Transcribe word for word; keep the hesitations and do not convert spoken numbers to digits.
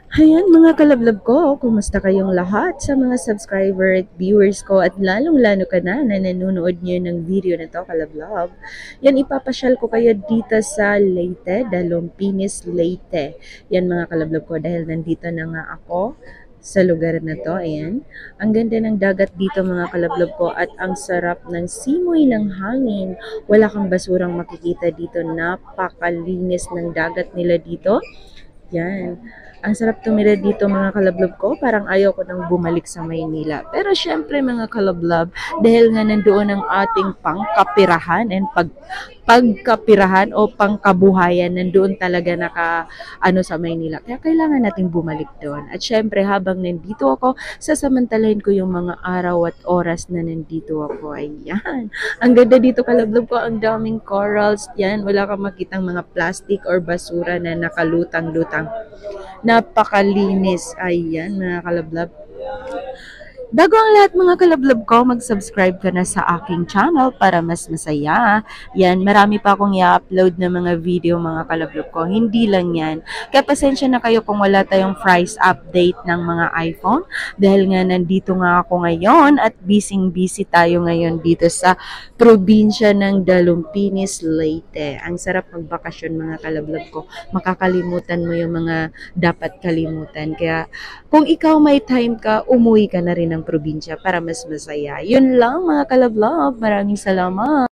Ayan mga kalablab ko, kumusta kayong lahat sa mga subscriber at viewers ko at lalong-lalo ka na na nanonood niyo ng video na to kalablab. Yan ipapasyal ko kayo dito sa Leyte, Dalompinis, Leyte. Yan mga kalablab ko dahil nandito na nga ako sa lugar na to. Ayan. Ang ganda ng dagat dito mga kalablab ko at ang sarap ng simoy ng hangin. Wala kang basurang makikita dito. Napakalinis ng dagat nila dito. Yan. Ang sarap tumira dito mga kalablab ko. Parang ayaw ko nang bumalik sa Maynila. Pero syempre mga kalablab, dahil nga nandoon ang ating pangkapirahan and pag pagkapirahan o pangkabuhayan, nandoon talaga naka ano sa Maynila. Kaya kailangan nating bumalik doon. At syempre habang nandito ako, sasamantalahin ko yung mga araw at oras na nandito ako. Ayan. Ang ganda dito kalablab ko. Ang daming corals. Yan. Wala kang makitang mga plastic or basura na nakalutang-lutang. Napakalinis. Ayan, mga kalablab. Bago ang lahat mga kalablab ko, mag-subscribe ka na sa aking channel para mas masaya. Yan, marami pa akong i-upload na mga video mga kalablab ko. Hindi lang yan. Kaya pasensya na kayo kung wala tayong price update ng mga iPhone. Dahil nga nandito nga ako ngayon at busy-busy tayo ngayon dito sa probinsya ng Dalompinis, Leyte. Ang sarap magbakasyon mga kalablab ko. Makakalimutan mo yung mga dapat kalimutan. Kaya kung ikaw may time ka, umuwi ka na rin ng probinsya para mas masaya. Yun lang mga kalablog. Maraming salamat.